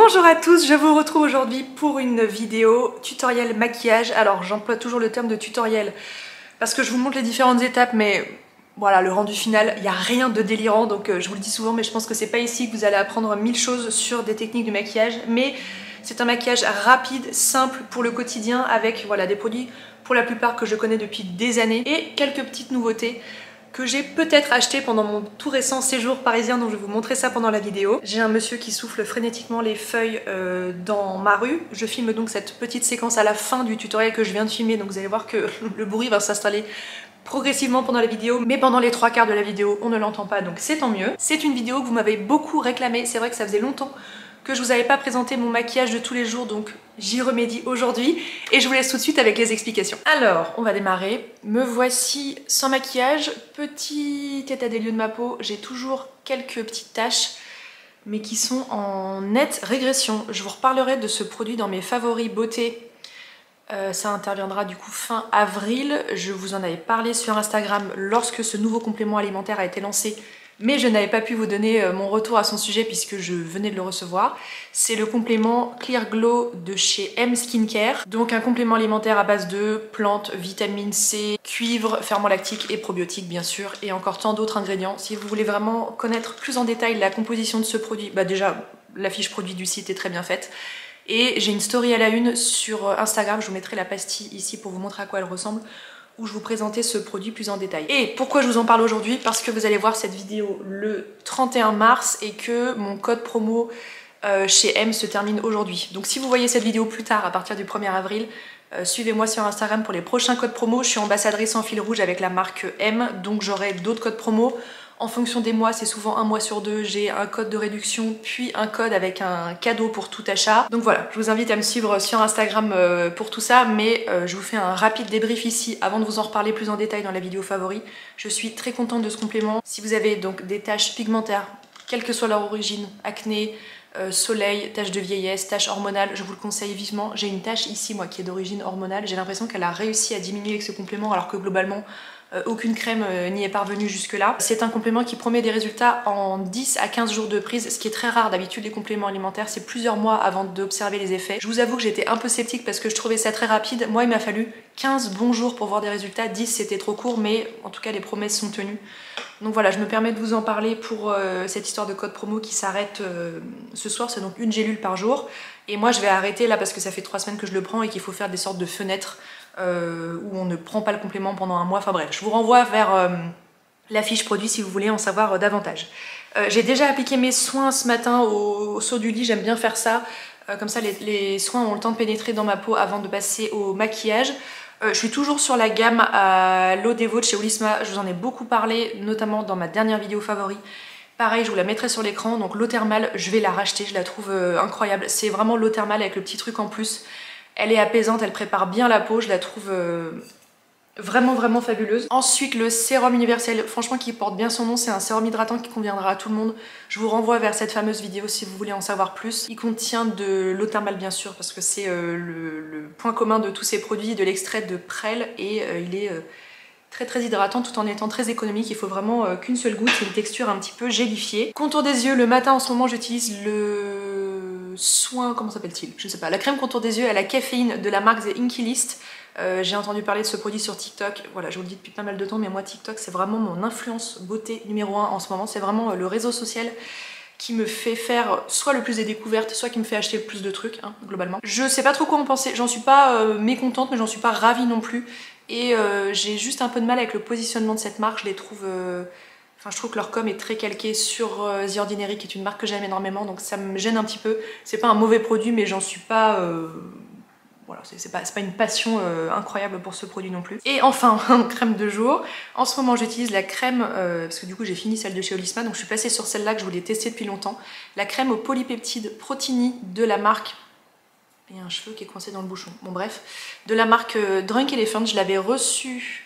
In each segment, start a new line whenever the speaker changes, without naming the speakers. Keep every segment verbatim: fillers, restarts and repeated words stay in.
Bonjour à tous, je vous retrouve aujourd'hui pour une vidéo tutoriel maquillage. Alors j'emploie toujours le terme de tutoriel parce que je vous montre les différentes étapes, mais voilà, le rendu final, il n'y a rien de délirant, donc euh, je vous le dis souvent, mais je pense que c'est pas ici que vous allez apprendre mille choses sur des techniques de maquillage, mais c'est un maquillage rapide, simple pour le quotidien avec voilà, des produits pour la plupart que je connais depuis des années et quelques petites nouveautés que j'ai peut-être acheté pendant mon tout récent séjour parisien, donc je vais vous montrer ça pendant la vidéo. J'ai un monsieur qui souffle frénétiquement les feuilles euh, dans ma rue. Je filme donc cette petite séquence à la fin du tutoriel que je viens de filmer, donc vous allez voir que le bruit va s'installer progressivement pendant la vidéo, mais pendant les trois quarts de la vidéo on ne l'entend pas, donc c'est tant mieux. C'est une vidéo que vous m'avez beaucoup réclamée, c'est vrai que ça faisait longtemps que je vous avais pas présenté mon maquillage de tous les jours, donc j'y remédie aujourd'hui et je vous laisse tout de suite avec les explications. Alors, on va démarrer. Me voici sans maquillage, petit état des lieux de ma peau. J'ai toujours quelques petites taches, mais qui sont en nette régression. Je vous reparlerai de ce produit dans mes favoris beauté. Euh, ça interviendra du coup fin avril. Je vous en avais parlé sur Instagram lorsque ce nouveau complément alimentaire a été lancé, mais je n'avais pas pu vous donner mon retour à son sujet puisque je venais de le recevoir. C'est le complément Clear Glow de chez M Skincare. Donc un complément alimentaire à base de plantes, vitamine C, cuivre, ferment lactique et probiotiques bien sûr, et encore tant d'autres ingrédients. Si vous voulez vraiment connaître plus en détail la composition de ce produit, bah déjà la fiche produit du site est très bien faite. Et j'ai une story à la une sur Instagram, je vous mettrai la pastille ici pour vous montrer à quoi elle ressemble, où je vous présentais ce produit plus en détail. Et pourquoi je vous en parle aujourd'hui? Parce que vous allez voir cette vidéo le trente et un mars et que mon code promo euh, chez M se termine aujourd'hui. Donc si vous voyez cette vidéo plus tard, à partir du premier avril, euh, suivez-moi sur Instagram pour les prochains codes promo. Je suis ambassadrice en fil rouge avec la marque M, donc j'aurai d'autres codes promo. En fonction des mois, c'est souvent un mois sur deux, j'ai un code de réduction, puis un code avec un cadeau pour tout achat. Donc voilà, je vous invite à me suivre sur Instagram pour tout ça, mais je vous fais un rapide débrief ici avant de vous en reparler plus en détail dans la vidéo favori. Je suis très contente de ce complément. Si vous avez donc des taches pigmentaires, quelle que soit leur origine, acné, euh, soleil, taches de vieillesse, taches hormonales, je vous le conseille vivement. J'ai une tache ici, moi, qui est d'origine hormonale. J'ai l'impression qu'elle a réussi à diminuer avec ce complément, alors que globalement, Euh, aucune crème euh, n'y est parvenue jusque là. C'est un complément qui promet des résultats en dix à quinze jours de prise, ce qui est très rare. D'habitude les compléments alimentaires c'est plusieurs mois avant d'observer les effets. Je vous avoue que j'étais un peu sceptique parce que je trouvais ça très rapide. Moi il m'a fallu quinze bons jours pour voir des résultats, dix c'était trop court, mais en tout cas les promesses sont tenues. Donc voilà, je me permets de vous en parler pour euh, cette histoire de code promo qui s'arrête euh, ce soir. C'est donc une gélule par jour et moi je vais arrêter là parce que ça fait trois semaines que je le prends et qu'il faut faire des sortes de fenêtres Euh, où on ne prend pas le complément pendant un mois. Enfin bref, je vous renvoie vers euh, la fiche produit si vous voulez en savoir euh, davantage. Euh, J'ai déjà appliqué mes soins ce matin au, au saut du lit, j'aime bien faire ça. Euh, comme ça les, les soins ont le temps de pénétrer dans ma peau avant de passer au maquillage. Euh, je suis toujours sur la gamme à l'eau dévot de chez Olisma, je vous en ai beaucoup parlé, notamment dans ma dernière vidéo favori. Pareil, je vous la mettrai sur l'écran, donc l'eau thermale, je vais la racheter, je la trouve euh, incroyable. C'est vraiment l'eau thermale avec le petit truc en plus. Elle est apaisante, elle prépare bien la peau, je la trouve euh, vraiment vraiment fabuleuse. Ensuite le sérum universel, franchement qui porte bien son nom, c'est un sérum hydratant qui conviendra à tout le monde. Je vous renvoie vers cette fameuse vidéo si vous voulez en savoir plus. Il contient de l'eau thermale bien sûr, parce que c'est euh, le, le point commun de tous ces produits, de l'extrait de prêle, et euh, il est euh, très très hydratant tout en étant très économique. Il faut vraiment euh, qu'une seule goutte, c'est une texture un petit peu gélifiée. Contour des yeux, le matin en ce moment j'utilise le soin, comment s'appelle-t-il? Je sais pas, la crème contour des yeux à la caféine de la marque The Inky List. Euh, j'ai entendu parler de ce produit sur TikTok, voilà, je vous le dis depuis pas mal de temps, mais moi TikTok c'est vraiment mon influence beauté numéro un en ce moment. C'est vraiment le réseau social qui me fait faire soit le plus des découvertes, soit qui me fait acheter le plus de trucs, hein, globalement. Je sais pas trop quoi en penser, j'en suis pas euh, mécontente, mais j'en suis pas ravie non plus. Et euh, j'ai juste un peu de mal avec le positionnement de cette marque, je les trouve... Euh... Enfin, je trouve que leur com est très calqué sur euh, The Ordinary, qui est une marque que j'aime énormément, donc ça me gêne un petit peu. C'est pas un mauvais produit, mais j'en suis pas... Euh... Voilà, c'est pas, pas une passion euh, incroyable pour ce produit non plus. Et enfin, crème de jour. En ce moment, j'utilise la crème, euh, parce que du coup, j'ai fini celle de chez Olisma, donc je suis passée sur celle-là que je voulais tester depuis longtemps. La crème au polypeptide Protini de la marque... Il y a un cheveu qui est coincé dans le bouchon. Bon bref, de la marque euh, Drunk Elephant, je l'avais reçue...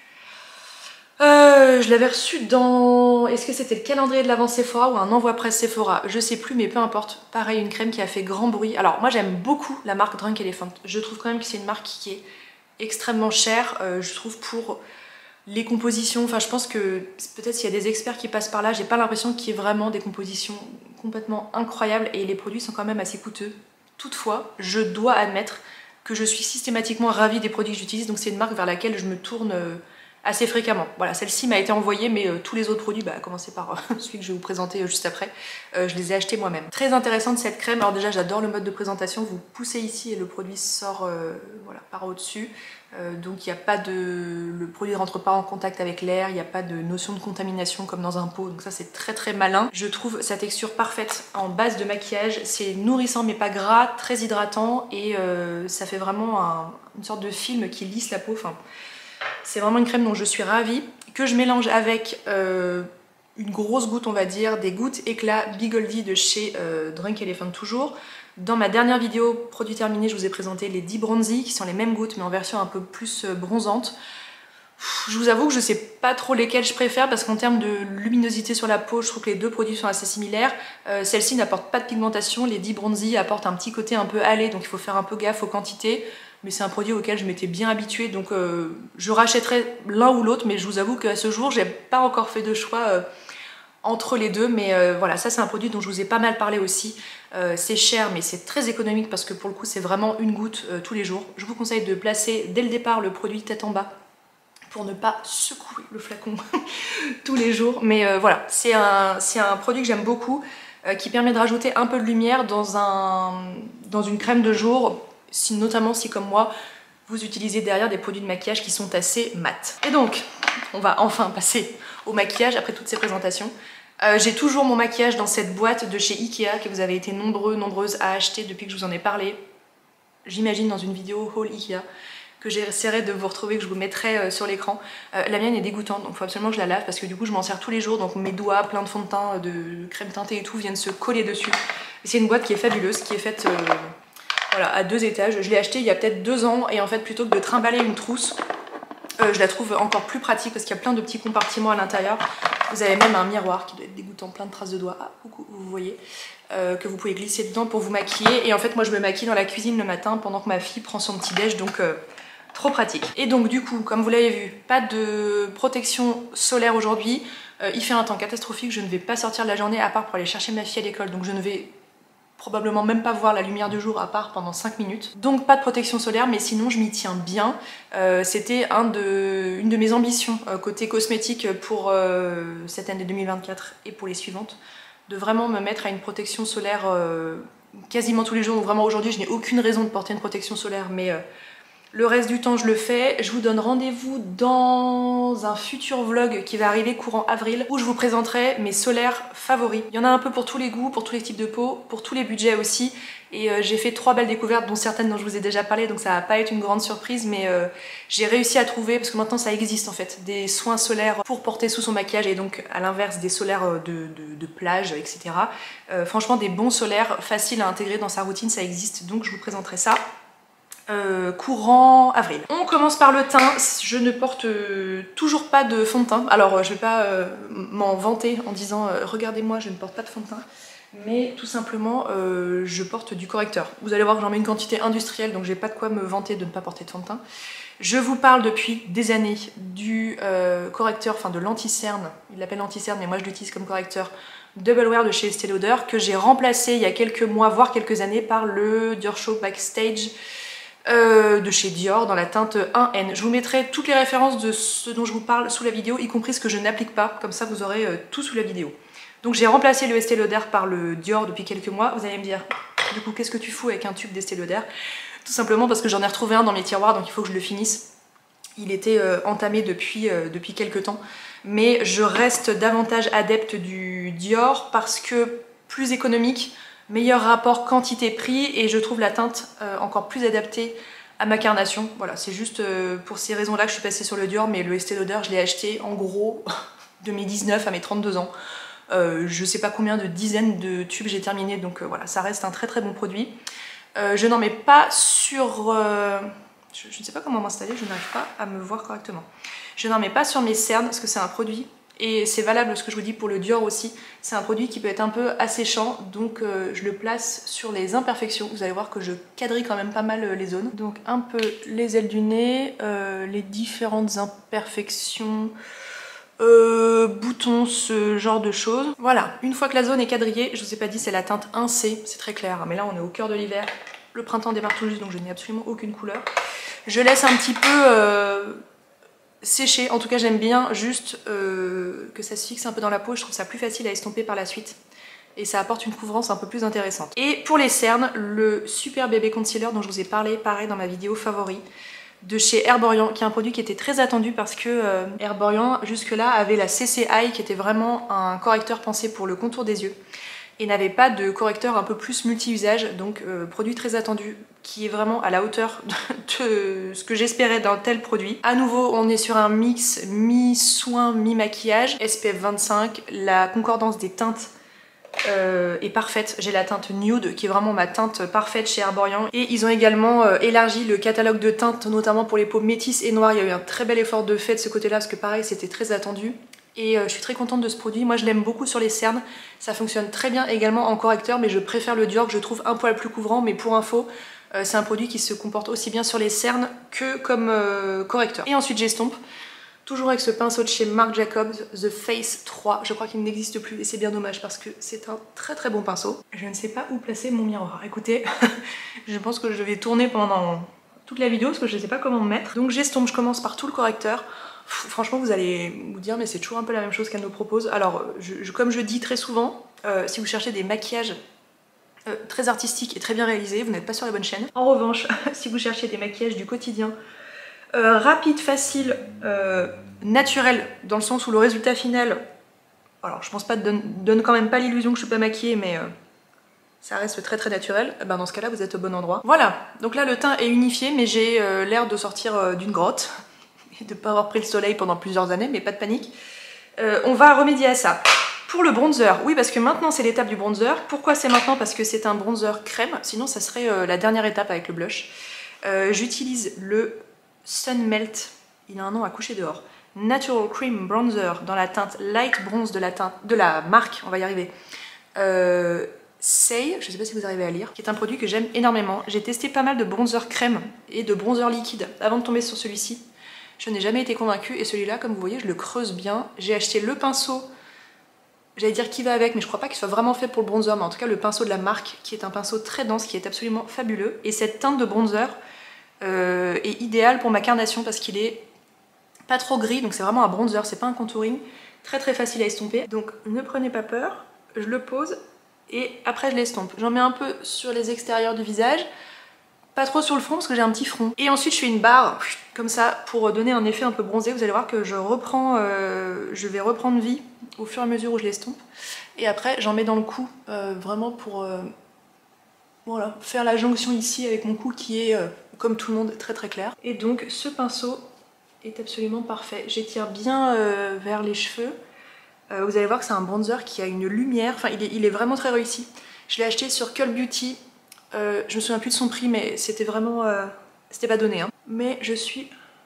Euh, je l'avais reçu dans... Est-ce que c'était le calendrier de l'avant Sephora ou un envoi presse Sephora? Je sais plus, mais peu importe. Pareil, une crème qui a fait grand bruit. Alors moi j'aime beaucoup la marque Drunk Elephant. Je trouve quand même que c'est une marque qui est extrêmement chère. Euh, je trouve pour Les compositions, enfin je pense que peut-être s'il y a des experts qui passent par là, j'ai pas l'impression qu'il y ait vraiment des compositions complètement incroyables et les produits sont quand même assez coûteux. Toutefois, je dois admettre que je suis systématiquement ravie des produits que j'utilise, donc c'est une marque vers laquelle je me tourne assez fréquemment. Voilà, celle-ci m'a été envoyée, mais euh, tous les autres produits, bah, à commencer par euh, celui que je vais vous présenter euh, juste après, euh, je les ai achetés moi-même. Très intéressante cette crème, alors déjà j'adore le mode de présentation, vous poussez ici et le produit sort euh, voilà, par au-dessus, euh, donc il n'y a pas de... le produit ne rentre pas en contact avec l'air, il n'y a pas de notion de contamination comme dans un pot, donc ça c'est très très malin. Je trouve sa texture parfaite en base de maquillage, c'est nourrissant mais pas gras, très hydratant et euh, ça fait vraiment un, une sorte de film qui lisse la peau, enfin... C'est vraiment une crème dont je suis ravie, que je mélange avec euh, une grosse goutte, on va dire, des gouttes éclat Bigoldi de chez euh, Drunk Elephant toujours. Dans ma dernière vidéo produit terminé, je vous ai présenté les dix Bronzy, qui sont les mêmes gouttes, mais en version un peu plus euh, bronzante. Je vous avoue que je sais pas trop lesquelles je préfère, parce qu'en termes de luminosité sur la peau, je trouve que les deux produits sont assez similaires. Euh, Celle-ci n'apporte pas de pigmentation, les dix Bronzy apportent un petit côté un peu hâlé, donc il faut faire un peu gaffe aux quantités. Mais c'est un produit auquel je m'étais bien habituée, donc euh, je rachèterai l'un ou l'autre, mais je vous avoue qu'à ce jour, j'ai pas encore fait de choix euh, entre les deux, mais euh, voilà, ça c'est un produit dont je vous ai pas mal parlé aussi. Euh, c'est cher, mais c'est très économique parce que pour le coup, c'est vraiment une goutte euh, tous les jours. Je vous conseille de placer dès le départ le produit tête en bas pour ne pas secouer le flacon tous les jours. Mais euh, voilà, c'est un, c'est un produit que j'aime beaucoup, euh, qui permet de rajouter un peu de lumière dans, un, dans une crème de jour, si, notamment si comme moi vous utilisez derrière des produits de maquillage qui sont assez mat. Et donc on va enfin passer au maquillage après toutes ces présentations. Euh, j'ai toujours mon maquillage dans cette boîte de chez Ikea que vous avez été nombreux, nombreuses à acheter depuis que je vous en ai parlé, j'imagine dans une vidéo haul Ikea que j'essaierai de vous retrouver, que je vous mettrai sur l'écran. Euh, la mienne est dégoûtante, donc il faut absolument que je la lave parce que du coup je m'en sers tous les jours, donc mes doigts pleins de fond de teint, de crème teintée et tout viennent se coller dessus. C'est une boîte qui est fabuleuse, qui est faite euh, voilà, à deux étages. Je l'ai achetée il y a peut-être deux ans et en fait plutôt que de trimballer une trousse, euh, je la trouve encore plus pratique parce qu'il y a plein de petits compartiments à l'intérieur. Vous avez même un miroir qui doit être dégoûtant, plein de traces de doigts, ah, coucou, vous voyez, euh, que vous pouvez glisser dedans pour vous maquiller. Et en fait moi je me maquille dans la cuisine le matin pendant que ma fille prend son petit déj, donc euh, trop pratique. Et donc du coup, comme vous l'avez vu, pas de protection solaire aujourd'hui. Euh, il fait un temps catastrophique, je ne vais pas sortir de la journée à part pour aller chercher ma fille à l'école, donc je ne vais probablement même pas voir la lumière du jour à part pendant cinq minutes. Donc pas de protection solaire, mais sinon je m'y tiens bien. Euh, C'était un de, une de mes ambitions euh, côté cosmétique pour euh, cette année deux mille vingt-quatre et pour les suivantes, de vraiment me mettre à une protection solaire euh, quasiment tous les jours. Donc vraiment aujourd'hui je n'ai aucune raison de porter une protection solaire, mais euh, le reste du temps je le fais. Je vous donne rendez-vous dans un futur vlog qui va arriver courant avril où je vous présenterai mes solaires favoris. Il y en a un peu pour tous les goûts, pour tous les types de peau, pour tous les budgets aussi. Et euh, j'ai fait trois belles découvertes, dont certaines dont je vous ai déjà parlé, donc ça va pas être une grande surprise, mais euh, j'ai réussi à trouver, parce que maintenant ça existe en fait, des soins solaires pour porter sous son maquillage, et donc à l'inverse des solaires de, de, de plage, et cetera. Euh, franchement des bons solaires faciles à intégrer dans sa routine, ça existe, donc je vous présenterai ça. Euh, courant avril. On commence par le teint. Je ne porte euh, toujours pas de fond de teint. Alors euh, je vais pas euh, m'en vanter en disant euh, regardez-moi, je ne porte pas de fond de teint, mais tout simplement euh, je porte du correcteur. Vous allez voir que j'en mets une quantité industrielle, donc j'ai pas de quoi me vanter de ne pas porter de fond de teint. Je vous parle depuis des années du euh, correcteur, enfin de l'anti-cerne, il l'appelle anti-cerne mais moi je l'utilise comme correcteur, Double Wear de chez Estée Lauder, que j'ai remplacé il y a quelques mois voire quelques années par le Dior Show Backstage Euh, de chez Dior dans la teinte un N. Je vous mettrai toutes les références de ce dont je vous parle sous la vidéo, y compris ce que je n'applique pas, comme ça vous aurez euh, tout sous la vidéo. Donc j'ai remplacé le Estée Lauder par le Dior depuis quelques mois. Vous allez me dire, du coup qu'est-ce que tu fous avec un tube d'Estée Lauder? Tout simplement parce que j'en ai retrouvé un dans mes tiroirs, donc il faut que je le finisse. Il était euh, entamé depuis, euh, depuis quelques temps, mais je reste davantage adepte du Dior parce que plus économique, meilleur rapport quantité-prix, et je trouve la teinte euh, encore plus adaptée à ma carnation. Voilà, c'est juste euh, pour ces raisons-là que je suis passée sur le Dior, mais le Estée Lauder, je l'ai acheté en gros de mes dix-neuf à mes trente-deux ans. Euh, je sais pas combien de dizaines de tubes j'ai terminé, donc euh, voilà, ça reste un très très bon produit. Euh, je n'en mets pas sur... Euh, je, je ne sais pas comment m'installer, je n'arrive pas à me voir correctement. Je n'en mets pas sur mes cernes, parce que c'est un produit Et c'est valable ce que je vous dis pour le Dior aussi. C'est un produit qui peut être un peu asséchant, donc euh, je le place sur les imperfections. Vous allez voir que je quadrille quand même pas mal les zones. Donc un peu les ailes du nez, euh, les différentes imperfections, euh, boutons, ce genre de choses. Voilà, une fois que la zone est quadrillée, je vous ai pas dit c'est la teinte un C, c'est très clair, mais là on est au cœur de l'hiver. Le printemps démarre tout juste, donc je n'ai absolument aucune couleur. Je laisse un petit peu... Euh, sécher, en tout cas j'aime bien juste euh, que ça se fixe un peu dans la peau, je trouve ça plus facile à estomper par la suite et ça apporte une couvrance un peu plus intéressante. Et pour les cernes, le Super Bébé Concealer dont je vous ai parlé pareil dans ma vidéo favori de chez Herborian, qui est un produit qui était très attendu parce que euh, Herborian jusque là avait la C C Eye qui était vraiment un correcteur pensé pour le contour des yeux et n'avait pas de correcteur un peu plus multi-usage, donc euh, produit très attendu qui est vraiment à la hauteur de, de ce que j'espérais d'un tel produit. À nouveau, on est sur un mix mi-soin, mi-maquillage, S P F vingt-cinq, la concordance des teintes euh, est parfaite. J'ai la teinte Nude qui est vraiment ma teinte parfaite chez Herborian et ils ont également euh, élargi le catalogue de teintes, notamment pour les peaux métisses et noires. Il y a eu un très bel effort de fait de ce côté-là parce que pareil, c'était très attendu. Et euh, je suis très contente de ce produit, moi je l'aime beaucoup sur les cernes, ça fonctionne très bien également en correcteur, mais je préfère le Dior que je trouve un poil plus couvrant, mais pour info, euh, c'est un produit qui se comporte aussi bien sur les cernes que comme euh, correcteur. Et ensuite j'estompe, toujours avec ce pinceau de chez Marc Jacobs, The Face trois, je crois qu'il n'existe plus et c'est bien dommage parce que c'est un très très bon pinceau. Je ne sais pas où placer mon miroir, écoutez, je pense que je vais tourner pendant toute la vidéo parce que je ne sais pas comment me mettre. Donc j'estompe, je commence par tout le correcteur. Franchement vous allez vous dire mais c'est toujours un peu la même chose qu'elle nous propose. Alors je, je, comme je dis très souvent, euh, si vous cherchez des maquillages euh, très artistiques et très bien réalisés, vous n'êtes pas sur la bonne chaîne. En revanche, si vous cherchez des maquillages du quotidien, euh, rapides, faciles, euh, naturels, dans le sens où le résultat final, alors je pense pas donne, donne quand même pas l'illusion que je suis pas maquillée, mais euh, ça reste très très naturel, ben dans ce cas là vous êtes au bon endroit. Voilà, donc là le teint est unifié mais j'ai euh, l'air de sortir euh, d'une grotte de ne pas avoir pris le soleil pendant plusieurs années, mais pas de panique. Euh, on va remédier à ça. Pour le bronzer, oui parce que maintenant c'est l'étape du bronzer. Pourquoi c'est maintenant? Parce que c'est un bronzer crème, sinon ça serait euh, la dernière étape avec le blush. Euh, J'utilise le Sun Melt, il a un nom à coucher dehors. Natural Cream Bronzer dans la teinte Light Bronze de la, teinte, de la marque, on va y arriver. Euh, Say, je ne sais pas si vous arrivez à lire, qui est un produit que j'aime énormément. J'ai testé pas mal de bronzer crème et de bronzer liquide avant de tomber sur celui-ci. Je n'ai jamais été convaincue et celui-là, comme vous voyez, je le creuse bien. J'ai acheté le pinceau, j'allais dire qui va avec, mais je crois pas qu'il soit vraiment fait pour le bronzer, mais en tout cas le pinceau de la marque, qui est un pinceau très dense, qui est absolument fabuleux. Et cette teinte de bronzer euh, est idéale pour ma carnation parce qu'il est pas trop gris, donc c'est vraiment un bronzer, c'est pas un contouring. Très très facile à estomper. Donc ne prenez pas peur, je le pose et après je l'estompe. J'en mets un peu sur les extérieurs du visage. Pas trop sur le front parce que j'ai un petit front. Et ensuite je fais une barre comme ça pour donner un effet un peu bronzé. Vous allez voir que je reprends, euh, je vais reprendre vie au fur et à mesure où je l'estompe. Et après j'en mets dans le cou, euh, vraiment pour euh, voilà, faire la jonction ici avec mon cou qui est, euh, comme tout le monde, très très clair. Et donc ce pinceau est absolument parfait. J'étire bien euh, vers les cheveux. Euh, vous allez voir que c'est un bronzer qui a une lumière, enfin il est, il est vraiment très réussi. Je l'ai acheté sur Cult Beauty. Euh, je me souviens plus de son prix mais c'était vraiment... Euh, c'était pas donné hein. Mais je suis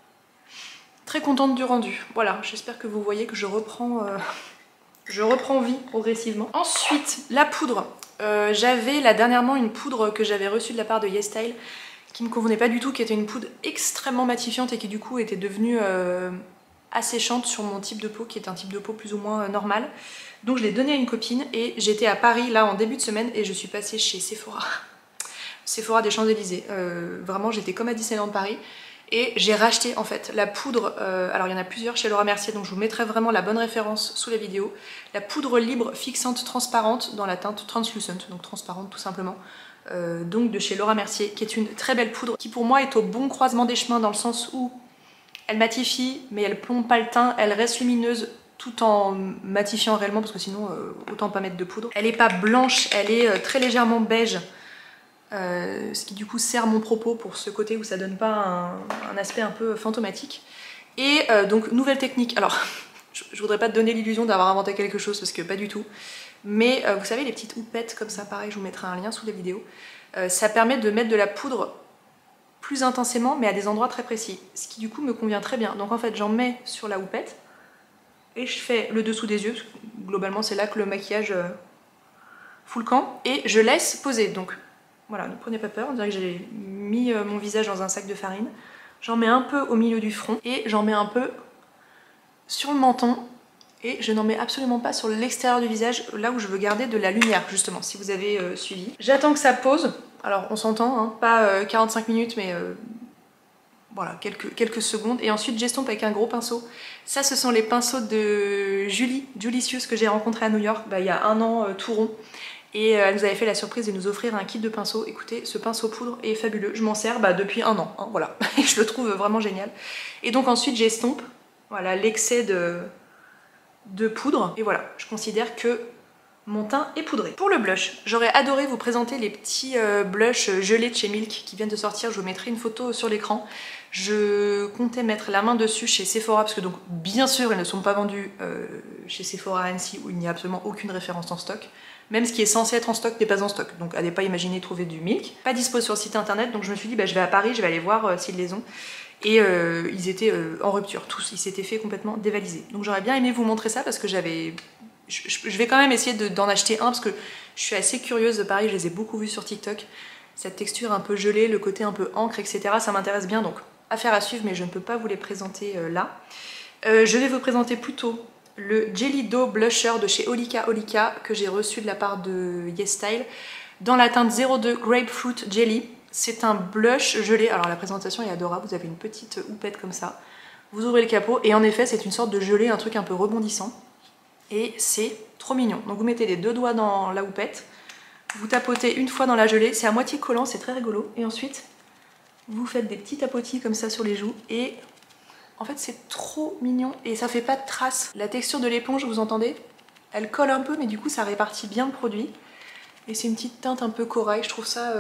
très contente du rendu. Voilà, j'espère que vous voyez que je reprends, euh, je reprends vie progressivement. Ensuite, la poudre. Euh, j'avais là dernièrement une poudre que j'avais reçue de la part de YesStyle qui me convenait pas du tout, qui était une poudre extrêmement matifiante et qui du coup était devenue euh, asséchante sur mon type de peau, qui est un type de peau plus ou moins euh, normal. Donc je l'ai donnée à une copine et j'étais à Paris là en début de semaine et je suis passée chez Sephora. Sephora des Champs-Élysées. Euh, vraiment, j'étais comme à Disneyland Paris. Et j'ai racheté en fait la poudre, euh, alors il y en a plusieurs chez Laura Mercier, donc je vous mettrai vraiment la bonne référence sous la vidéo. La poudre libre fixante transparente dans la teinte Translucent, donc transparente tout simplement. Euh, donc de chez Laura Mercier, qui est une très belle poudre, qui pour moi est au bon croisement des chemins dans le sens où elle matifie, mais elle plombe pas le teint, elle reste lumineuse tout en matifiant réellement, parce que sinon euh, autant pas mettre de poudre. Elle est pas blanche, elle est euh, très légèrement beige. Euh, ce qui du coup sert mon propos pour ce côté où ça donne pas un, un aspect un peu fantomatique. Et euh, donc nouvelle technique, alors je, je voudrais pas te donner l'illusion d'avoir inventé quelque chose parce que pas du tout, mais euh, vous savez les petites houpettes comme ça, pareil je vous mettrai un lien sous la vidéo, euh, ça permet de mettre de la poudre plus intensément mais à des endroits très précis, ce qui du coup me convient très bien. Donc en fait j'en mets sur la houppette et je fais le dessous des yeux, parce que globalement c'est là que le maquillage euh, fout le camp, et je laisse poser. Donc voilà, ne prenez pas peur, on dirait que j'ai mis euh, mon visage dans un sac de farine. J'en mets un peu au milieu du front et j'en mets un peu sur le menton. Et je n'en mets absolument pas sur l'extérieur du visage, là où je veux garder de la lumière, justement, si vous avez euh, suivi. J'attends que ça pose. Alors, on s'entend, hein, pas euh, quarante-cinq minutes, mais euh, voilà, quelques, quelques secondes. Et ensuite, j'estompe avec un gros pinceau. Ça, ce sont les pinceaux de Julie, Julicius, que j'ai rencontré à New York, bah, il y a un an, euh, tout rond. Et euh, elle nous avait fait la surprise de nous offrir un kit de pinceaux. Écoutez, ce pinceau poudre est fabuleux. Je m'en sers bah, depuis un an, hein, voilà. Et je le trouve vraiment génial. Et donc ensuite, j'estompe, voilà, l'excès de... de poudre, et voilà, je considère que mon teint est poudré. Pour le blush, j'aurais adoré vous présenter les petits euh, blushs gelés de chez Milk qui viennent de sortir, je vous mettrai une photo sur l'écran. Je comptais mettre la main dessus chez Sephora, parce que donc bien sûr ils ne sont pas vendus euh, chez Sephora à Annecy où il n'y a absolument aucune référence en stock. Même ce qui est censé être en stock n'est pas en stock, donc à ne pas imaginer trouver du Milk. Pas dispo sur le site internet, donc je me suis dit bah, je vais à Paris, je vais aller voir euh, s'ils les ont. Et euh, ils étaient euh, en rupture, tous, ils s'étaient fait complètement dévaliser. Donc j'aurais bien aimé vous montrer ça parce que j'avais... Je, je vais quand même essayer d'en acheter un parce que je suis assez curieuse de Paris, je les ai beaucoup vus sur TikTok. Cette texture un peu gelée, le côté un peu encre, et cetera. Ça m'intéresse bien, donc affaire à suivre, mais je ne peux pas vous les présenter euh, là. Euh, je vais vous présenter plutôt le Jelly Dough Blusher de chez Olika Olika que j'ai reçu de la part de YesStyle dans la teinte zéro deux Grapefruit Jelly. C'est un blush gelé, alors la présentation est adorable, vous avez une petite houppette comme ça, vous ouvrez le capot et en effet c'est une sorte de gelé, un truc un peu rebondissant et c'est trop mignon. Donc vous mettez les deux doigts dans la houppette, vous tapotez une fois dans la gelée, c'est à moitié collant, c'est très rigolo, et ensuite vous faites des petits tapotis comme ça sur les joues et en fait c'est trop mignon et ça fait pas de traces. La texture de l'éponge, vous entendez, elle colle un peu mais du coup ça répartit bien le produit et c'est une petite teinte un peu corail, je trouve ça... Euh...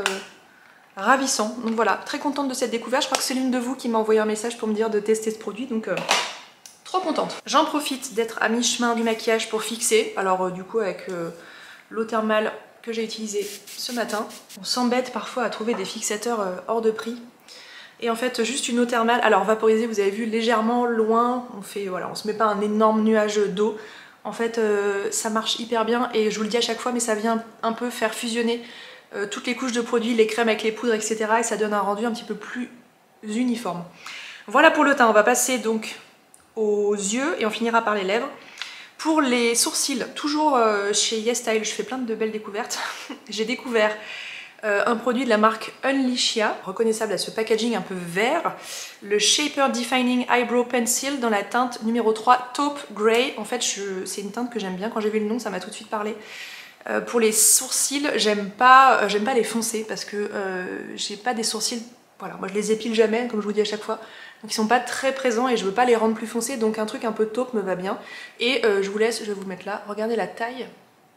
ravissant. Donc voilà, très contente de cette découverte. Je crois que c'est l'une de vous qui m'a envoyé un message pour me dire de tester ce produit, donc euh, trop contente. J'en profite d'être à mi-chemin du maquillage pour fixer. Alors euh, du coup avec euh, l'eau thermale que j'ai utilisée ce matin, on s'embête parfois à trouver des fixateurs euh, hors de prix. Et en fait juste une eau thermale, alors vaporisée, vous avez vu, légèrement loin, on fait voilà, on se met pas un énorme nuage d'eau. En fait euh, ça marche hyper bien et je vous le dis à chaque fois, mais ça vient un peu faire fusionner Euh, toutes les couches de produits, les crèmes avec les poudres, et cetera. Et ça donne un rendu un petit peu plus uniforme. Voilà pour le teint, on va passer donc aux yeux et on finira par les lèvres. Pour les sourcils, toujours euh, chez YesStyle, je fais plein de belles découvertes. J'ai découvert euh, un produit de la marque Unleashia, reconnaissable à ce packaging un peu vert, le Shaper Defining Eyebrow Pencil dans la teinte numéro trois Taupe Grey. En fait, c'est une teinte que j'aime bien, quand j'ai vu le nom, ça m'a tout de suite parlé. Euh, pour les sourcils, j'aime pas, euh, j'aime pas les foncer parce que euh, j'ai pas des sourcils, voilà, moi je les épile jamais, comme je vous dis à chaque fois, donc ils sont pas très présents et je veux pas les rendre plus foncés, donc un truc un peu taupe me va bien. Et euh, je vous laisse, je vais vous mettre là, regardez la taille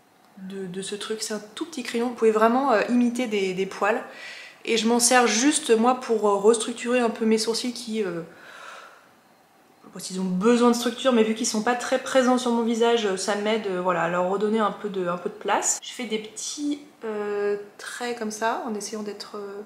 de, de ce truc, c'est un tout petit crayon, vous pouvez vraiment euh, imiter des, des poils. Et je m'en sers juste moi pour euh, restructurer un peu mes sourcils qui... Euh, Ils ont besoin de structure, mais vu qu'ils sont pas très présents sur mon visage, ça m'aide voilà, à leur redonner un peu de, un peu de place. Je fais des petits euh, traits comme ça, en essayant d'être euh,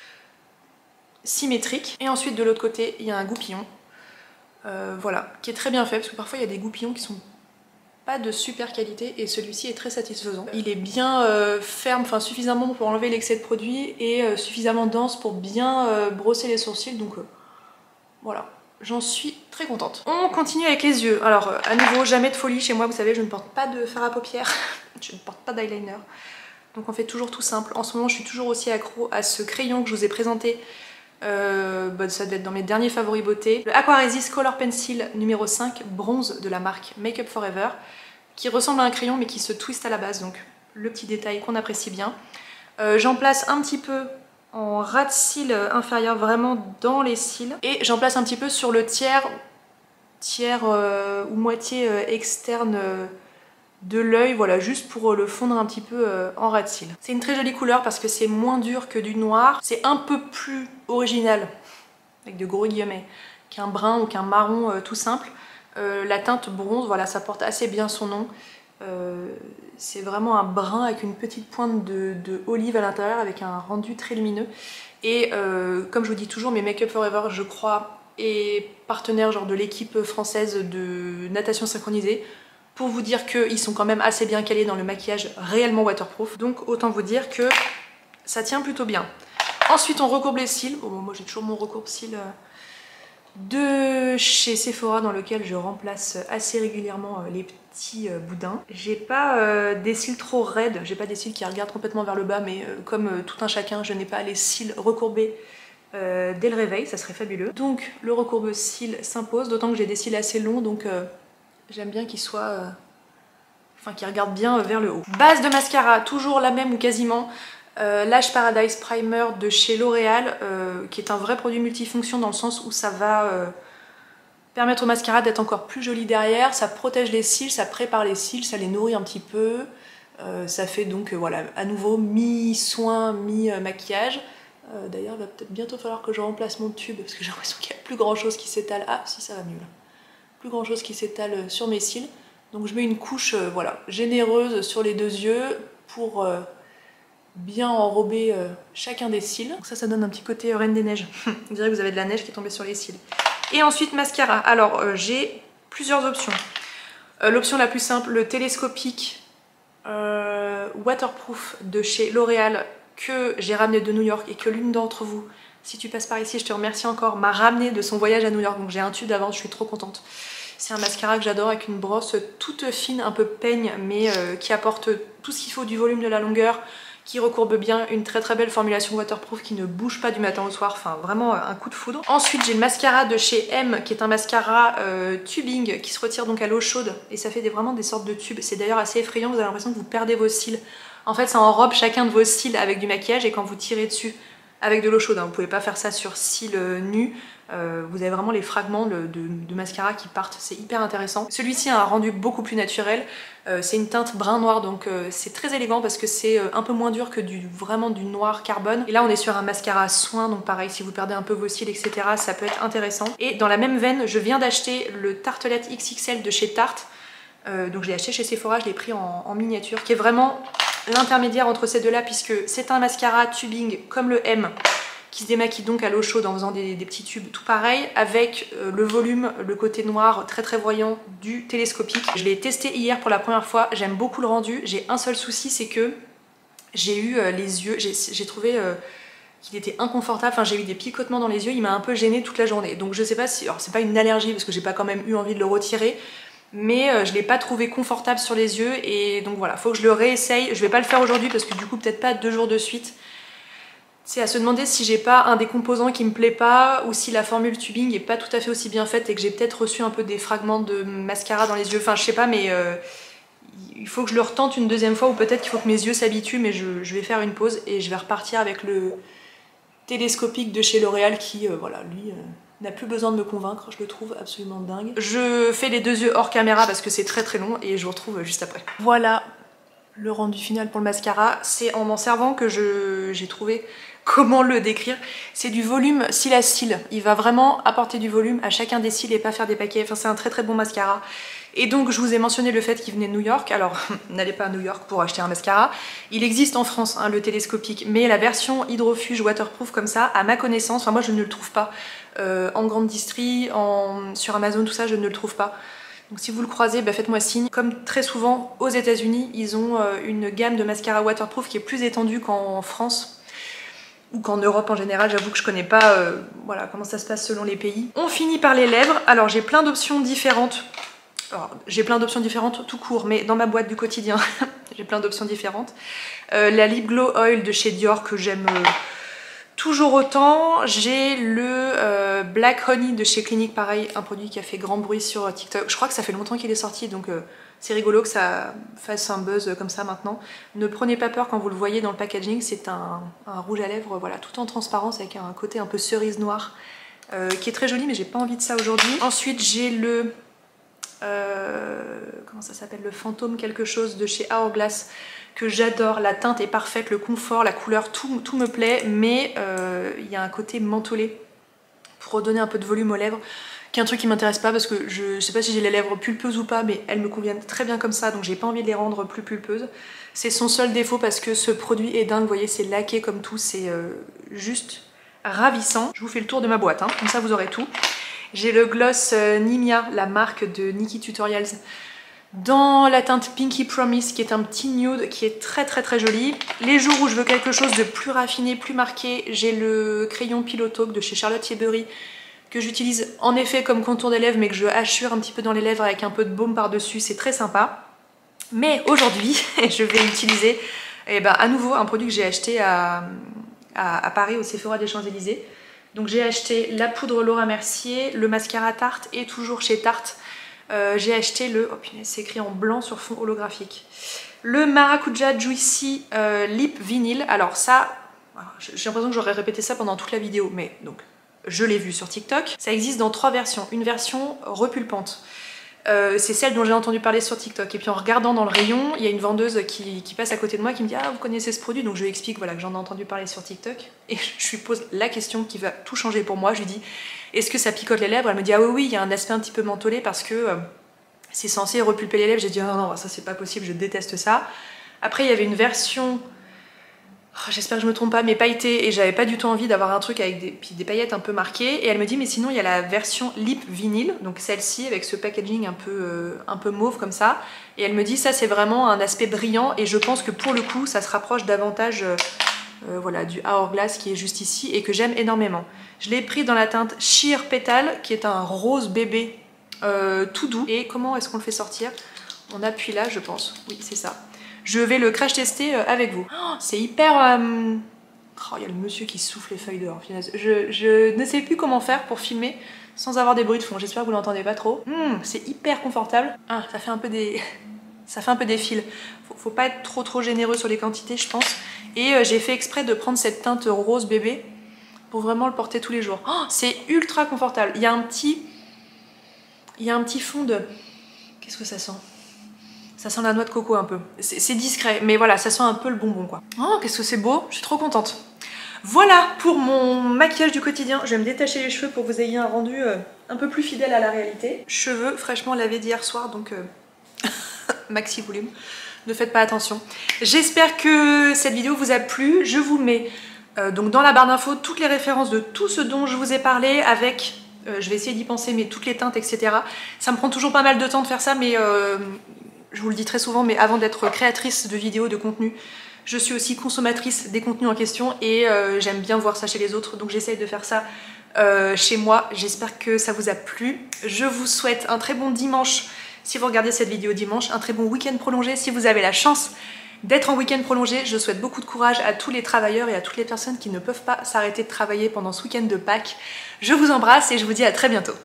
symétrique. Et ensuite, de l'autre côté, il y a un goupillon, euh, voilà, qui est très bien fait, parce que parfois il y a des goupillons qui sont pas de super qualité, et celui-ci est très satisfaisant. Il est bien euh, ferme, enfin suffisamment pour enlever l'excès de produit, et euh, suffisamment dense pour bien euh, brosser les sourcils, donc euh, voilà. J'en suis très contente. On continue avec les yeux. Alors, à nouveau, jamais de folie chez moi. Vous savez, je ne porte pas de fard à paupières. Je ne porte pas d'eyeliner. Donc on fait toujours tout simple. En ce moment, je suis toujours aussi accro à ce crayon que je vous ai présenté. Euh, bah, ça doit être dans mes derniers favoris beauté. Le Aquaresist Color Pencil numéro cinq, bronze de la marque Make Up For Ever, qui ressemble à un crayon mais qui se twiste à la base. Donc, le petit détail qu'on apprécie bien. Euh, J'en place un petit peu en ras de cils inférieur, vraiment dans les cils, et j'en place un petit peu sur le tiers tiers euh, ou moitié euh, externe euh, de l'œil, voilà, juste pour euh, le fondre un petit peu euh, en ras de cils. C'est une très jolie couleur parce que c'est moins dur que du noir, c'est un peu plus original, avec de gros guillemets, qu'un brun ou qu'un marron euh, tout simple. Euh, la teinte bronze, voilà, ça porte assez bien son nom. Euh, c'est vraiment un brun avec une petite pointe de, de olive à l'intérieur avec un rendu très lumineux. Et euh, comme je vous dis toujours, mes Make Up For Ever, je crois et partenaire genre de l'équipe française de natation synchronisée, pour vous dire qu'ils sont quand même assez bien calés dans le maquillage réellement waterproof. Donc autant vous dire que ça tient plutôt bien. Ensuite on recourbe les cils. Bon, moi j'ai toujours mon recourbe-cils de chez Sephora dans lequel je remplace assez régulièrement les petits boudins. J'ai pas euh, des cils trop raides, j'ai pas des cils qui regardent complètement vers le bas, mais euh, comme euh, tout un chacun, je n'ai pas les cils recourbés euh, dès le réveil, ça serait fabuleux. Donc le recourbe-cils s'impose, d'autant que j'ai des cils assez longs, donc euh, j'aime bien qu'ils soient... Euh, enfin qu'ils regardent bien euh, vers le haut. Base de mascara, toujours la même ou quasiment. Euh, Lash Paradise Primer de chez L'Oréal, euh, qui est un vrai produit multifonction dans le sens où ça va euh, permettre au mascara d'être encore plus joli derrière, ça protège les cils, ça prépare les cils, ça les nourrit un petit peu, euh, ça fait donc euh, voilà, à nouveau mi-soin, mi-maquillage. Euh, D'ailleurs il va peut-être bientôt falloir que je remplace mon tube parce que j'ai l'impression qu'il n'y a plus grand chose qui s'étale. Ah si, ça va mieux là. Plus grand chose qui s'étale sur mes cils. Donc je mets une couche euh, voilà, généreuse sur les deux yeux pour... Euh, bien enrober euh, chacun des cils. Donc ça, ça donne un petit côté euh, Reine des Neiges. On dirait que vous avez de la neige qui est tombée sur les cils. Et ensuite, mascara. Alors, euh, j'ai plusieurs options. Euh, L'option la plus simple, le télescopique euh, waterproof de chez L'Oréal que j'ai ramené de New York et que l'une d'entre vous, si tu passes par ici, je te remercie encore, m'a ramené de son voyage à New York. Donc j'ai un tube d'avance, je suis trop contente. C'est un mascara que j'adore avec une brosse toute fine, un peu peigne, mais euh, qui apporte tout ce qu'il faut, du volume, de la longueur, qui recourbe bien, une très très belle formulation waterproof qui ne bouge pas du matin au soir, enfin vraiment un coup de foudre. Ensuite j'ai le mascara de chez M qui est un mascara euh, tubing qui se retire donc à l'eau chaude et ça fait des, vraiment des sortes de tubes. C'est d'ailleurs assez effrayant, vous avez l'impression que vous perdez vos cils. En fait ça enrobe chacun de vos cils avec du maquillage et quand vous tirez dessus avec de l'eau chaude, hein, vous pouvez pas faire ça sur cils euh, nus, euh, vous avez vraiment les fragments de, de, de mascara qui partent, c'est hyper intéressant. Celui-ci a un rendu beaucoup plus naturel, euh, c'est une teinte brun noir donc euh, c'est très élégant parce que c'est euh, un peu moins dur que du, vraiment du noir carbone. Et là on est sur un mascara soin, donc pareil si vous perdez un peu vos cils et cetera ça peut être intéressant. Et dans la même veine, je viens d'acheter le Tartelette X X L de chez Tarte, euh, donc je l'ai acheté chez Sephora, je l'ai pris en, en miniature, qui est vraiment l'intermédiaire entre ces deux là puisque c'est un mascara tubing comme le M qui se démaquille donc à l'eau chaude en faisant des, des petits tubes tout pareil avec euh, le volume, le côté noir très très voyant du télescopique. Je l'ai testé hier pour la première fois, j'aime beaucoup le rendu. J'ai un seul souci, c'est que j'ai eu euh, les yeux, j'ai trouvé euh, qu'il était inconfortable, enfin j'ai eu des picotements dans les yeux, il m'a un peu gênée toute la journée. Donc je sais pas si, alors c'est pas une allergie parce que j'ai pas quand même eu envie de le retirer, mais euh, je l'ai pas trouvé confortable sur les yeux et donc voilà, faut que je le réessaye. Je vais pas le faire aujourd'hui parce que du coup peut-être pas deux jours de suite. C'est à se demander si j'ai pas un des composants qui me plaît pas ou si la formule tubing est pas tout à fait aussi bien faite et que j'ai peut-être reçu un peu des fragments de mascara dans les yeux. Enfin je sais pas, mais euh, il faut que je le retente une deuxième fois ou peut-être qu'il faut que mes yeux s'habituent, mais je, je vais faire une pause et je vais repartir avec le télescopique de chez L'Oréal qui euh, voilà, lui euh, n'a plus besoin de me convaincre, je le trouve absolument dingue. Je fais les deux yeux hors caméra parce que c'est très très long et je vous retrouve juste après. Voilà le rendu final pour le mascara. C'est en m'en servant que j'ai trouvé comment le décrire. C'est du volume cil à cil. Il va vraiment apporter du volume à chacun des cils et pas faire des paquets. Enfin c'est un très très bon mascara. Et donc je vous ai mentionné le fait qu'il venait de New York. Alors n'allez pas à New York pour acheter un mascara. Il existe en France hein, le télescopique, mais la version hydrofuge waterproof comme ça, à ma connaissance, enfin moi je ne le trouve pas euh, en grande distrie, en... sur Amazon tout ça, je ne le trouve pas. Donc si vous le croisez, bah faites-moi signe. Comme très souvent aux États-Unis, ils ont euh, une gamme de mascara waterproof qui est plus étendue qu'en France ou qu'en Europe en général. J'avoue que je connais pas euh, voilà, comment ça se passe selon les pays. On finit par les lèvres. Alors j'ai plein d'options différentes. J'ai plein d'options différentes tout court, mais dans ma boîte du quotidien, j'ai plein d'options différentes. Euh, la Lip Glow Oil de chez Dior que j'aime euh, toujours autant. J'ai le euh, Black Honey de chez Clinique, pareil, un produit qui a fait grand bruit sur TikTok. Je crois que ça fait longtemps qu'il est sorti, donc euh, c'est rigolo que ça fasse un buzz comme ça maintenant. Ne prenez pas peur quand vous le voyez dans le packaging, c'est un, un rouge à lèvres voilà, tout en transparence avec un côté un peu cerise noire euh, qui est très joli, mais j'ai pas envie de ça aujourd'hui. Ensuite j'ai le... Euh, comment ça s'appelle, le fantôme quelque chose de chez Hourglass que j'adore. La teinte est parfaite, le confort, la couleur, tout, tout me plaît, mais euh, il y a un côté mentholé pour redonner un peu de volume aux lèvres qui est un truc qui m'intéresse pas parce que je sais pas si j'ai les lèvres pulpeuses ou pas, mais elles me conviennent très bien comme ça, donc j'ai pas envie de les rendre plus pulpeuses. C'est son seul défaut parce que ce produit est dingue, vous voyez c'est laqué comme tout, c'est euh, juste ravissant. Je vous fais le tour de ma boîte, hein, comme ça vous aurez tout. J'ai le gloss euh, Nimia, la marque de Nikki Tutorials, dans la teinte Pinky Promise, qui est un petit nude qui est très très très joli. Les jours où je veux quelque chose de plus raffiné, plus marqué, j'ai le crayon Pillow Talk de chez Charlotte Tilbury, que j'utilise en effet comme contour des lèvres, mais que je hachure un petit peu dans les lèvres avec un peu de baume par-dessus, c'est très sympa. Mais aujourd'hui, je vais utiliser eh ben, à nouveau un produit que j'ai acheté à, à, à Paris, au Sephora des Champs-Élysées. Donc j'ai acheté la poudre Laura Mercier, le mascara Tarte, et toujours chez Tarte, euh, j'ai acheté le... Oh punaise, c'est écrit en blanc sur fond holographique. Le Maracuja Juicy euh, Lip Vinyl. Alors ça, j'ai l'impression que j'aurais répété ça pendant toute la vidéo, mais donc... je l'ai vu sur TikTok. Ça existe dans trois versions. Une version repulpante. Euh, c'est celle dont j'ai entendu parler sur TikTok. Et puis en regardant dans le rayon, il y a une vendeuse qui, qui passe à côté de moi qui me dit « Ah, vous connaissez ce produit ?» Donc je lui explique voilà, que j'en ai entendu parler sur TikTok. Et je lui pose la question qui va tout changer pour moi. Je lui dis « Est-ce que ça picote les lèvres ?» Elle me dit « Ah oui, oui, il y a un aspect un petit peu mentholé parce que euh, c'est censé repulper les lèvres. » J'ai dit « Ah non, ça c'est pas possible, je déteste ça. » Après, il y avait une version... Oh, j'espère que je me trompe pas, mais pailleté, et j'avais pas du tout envie d'avoir un truc avec des, puis des paillettes un peu marquées. Et elle me dit mais sinon il y a la version lip vinyle, donc celle-ci avec ce packaging un peu, euh, un peu mauve comme ça. Et elle me dit ça c'est vraiment un aspect brillant et je pense que pour le coup ça se rapproche davantage euh, euh, voilà, du Hourglass qui est juste ici et que j'aime énormément. Je l'ai pris dans la teinte Sheer Petal qui est un rose bébé euh, tout doux. Et comment est-ce qu'on le fait sortir? On appuie là je pense, oui c'est ça. Je vais le crash tester avec vous. Oh, c'est hyper... Euh... Oh, il y a le monsieur qui souffle les feuilles dehors. Je, je ne sais plus comment faire pour filmer sans avoir des bruits de fond. J'espère que vous l'entendez pas trop. Mmh, c'est hyper confortable. Ah, ça fait un peu des... ça fait un peu des fils. Faut, faut pas être trop trop généreux sur les quantités, je pense. Et euh, j'ai fait exprès de prendre cette teinte rose bébé pour vraiment le porter tous les jours. Oh, c'est ultra confortable. Il y a un petit... Il y a un petit fond de... Qu'est-ce que ça sent? Ça sent la noix de coco un peu. C'est discret, mais voilà, ça sent un peu le bonbon quoi. Oh, qu'est-ce que c'est beau, je suis trop contente. Voilà pour mon maquillage du quotidien. Je vais me détacher les cheveux pour que vous ayez un rendu euh, un peu plus fidèle à la réalité. Cheveux fraîchement lavés d'hier soir, donc euh, maxi volume. Ne faites pas attention. J'espère que cette vidéo vous a plu. Je vous mets euh, donc dans la barre d'infos toutes les références de tout ce dont je vous ai parlé avec... Euh, je vais essayer d'y penser, mais toutes les teintes, et cetera. Ça me prend toujours pas mal de temps de faire ça, mais... Euh, je vous le dis très souvent, mais avant d'être créatrice de vidéos, de contenu, je suis aussi consommatrice des contenus en question et euh, j'aime bien voir ça chez les autres, donc j'essaye de faire ça euh, chez moi. J'espère que ça vous a plu. Je vous souhaite un très bon dimanche si vous regardez cette vidéo dimanche, un très bon week-end prolongé si vous avez la chance d'être en week-end prolongé. Je souhaite beaucoup de courage à tous les travailleurs et à toutes les personnes qui ne peuvent pas s'arrêter de travailler pendant ce week-end de Pâques. Je vous embrasse et je vous dis à très bientôt.